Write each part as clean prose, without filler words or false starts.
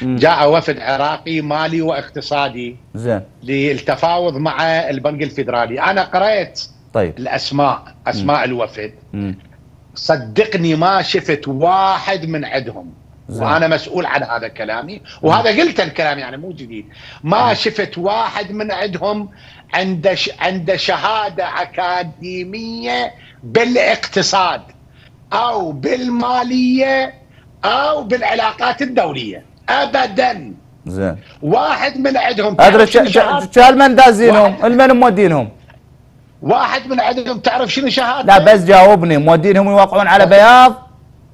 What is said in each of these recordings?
جاء وفد عراقي مالي واقتصادي زين للتفاوض مع البنك الفيدرالي. انا قرأت طيب اسماء الوفد. صدقني ما شفت واحد من عندهم، وانا مسؤول عن هذا كلامي، وهذا قلت الكلام يعني مو جديد. ما شفت واحد من عندهم عنده شهاده اكاديميه بالاقتصاد او بالماليه او بالعلاقات الدوليه ابدا. زين واحد من عندهم ادري من دازينهم المن مودينهم. واحد من عندهم تعرف شنو شهادته؟ لا بس جاوبني، مودينهم يوقعون على بياض؟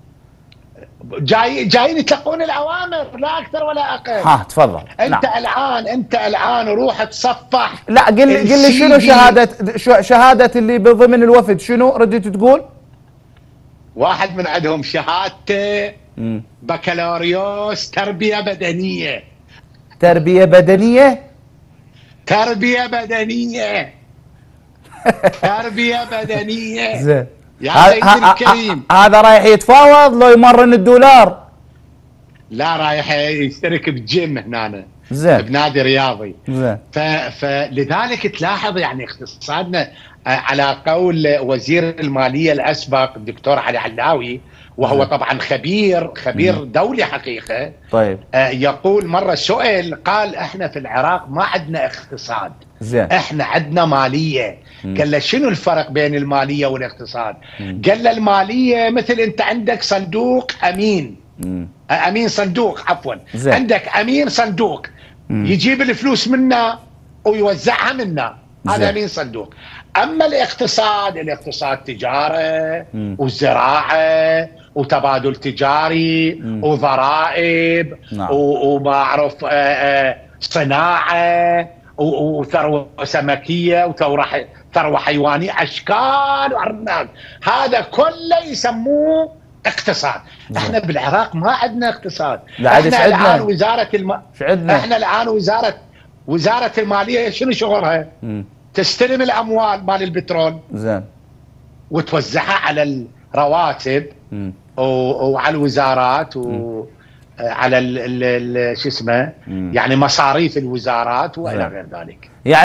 جايين يتلقون الاوامر لا اكثر ولا اقل. ها تفضل. انت الان روح تصفح. لا قل لي شنو شهاده اللي بضمن الوفد شنو رديت تقول؟ واحد من عندهم شهادته بكالوريوس تربيه بدنيه. تربيه بدنيه؟ تربيه بدنيه تربيه بدنيه. زين يا سيدي الكريم هذا رايح يتفاوض لو يمرن الدولار؟ لا رايح يشترك بجيم هنا زين بنادي رياضي. زين فلذلك تلاحظ يعني اقتصادنا على قول وزير الماليه الاسبق الدكتور علي علاوي، وهو طبعا خبير دولي حقيقه. طيب يقول مره سئل قال احنا في العراق ما عندنا اقتصاد، زين احنا عندنا ماليه. قال له شنو الفرق بين الماليه والاقتصاد؟ قال له الماليه مثل انت عندك صندوق امين، امين صندوق عفوا، عندك امين صندوق يجيب الفلوس منا ويوزعها منا، هذا امين صندوق. اما الاقتصاد تجاره وزراعه وتبادل تجاري وضرائب وما اعرف صناعه وثروه سمكيه وثروه حيوانيه، اشكال وارناك، هذا كله يسموه اقتصاد. احنا بالعراق ما عندنا اقتصاد. احنا الان احنا الان وزاره الماليه شنو شغلها؟ تستلم الاموال مال البترول زين وتوزعها على الرواتب وعلى الوزارات وعلى شو اسمه يعني مصاريف الوزارات والى غير ذلك.